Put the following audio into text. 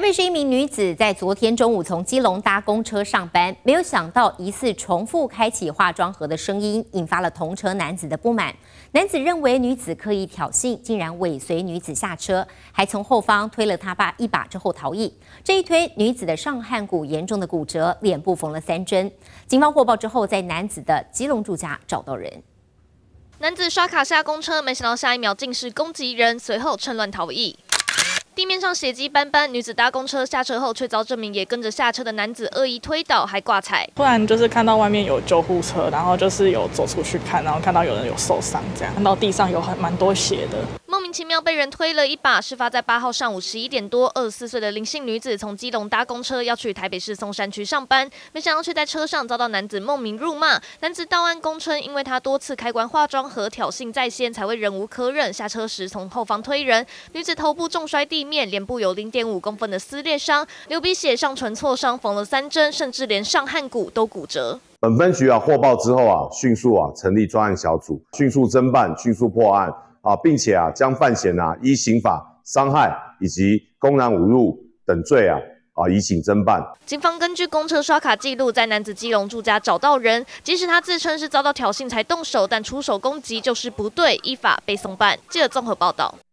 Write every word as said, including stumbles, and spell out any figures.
北市一名女子在昨天中午从基隆搭公车上班，没有想到疑似重复开启化妆盒的声音，引发了同车男子的不满。男子认为女子刻意挑衅，竟然尾随女子下车，还从后方推了他爸一把之后逃逸。这一推，女子的上颌骨严重的骨折，脸部缝了三针。警方获报之后，在男子的基隆住家找到人。 男子刷卡下公车，没想到下一秒竟是攻击人，随后趁乱逃逸。地面上血迹斑斑，女子搭公车下车后，却遭这名也跟着下车的男子恶意推倒，还挂彩。 突然就是看到外面有救护车，然后就是有走出去看，然后看到有人有受伤，这样看到地上有很蛮多血的。 莫名其妙被人推了一把。事发在八号上午十一点多，二十四岁的林姓女子从基隆搭公车要去台北市松山区上班，没想到却在车上遭到男子梦名辱骂。男子到案供称，因为他多次开关化妆盒挑衅在先，才会忍无可忍，下车时从后方推人。女子头部重摔地面，脸部有零点五公分的撕裂伤，流鼻血，上唇挫伤，缝了三针，甚至连上颌骨都骨折。 本分局啊获报之后啊，迅速啊成立专案小组，迅速侦办，迅速破案。 啊，并且啊，将犯嫌啊依刑法伤害以及公然侮辱等罪啊啊移请侦办。 警方根据公车刷卡记录，在男子基隆住家找到人。即使他自称是遭到挑衅才动手，但出手攻击就是不对，依法被送办。记者综合报道。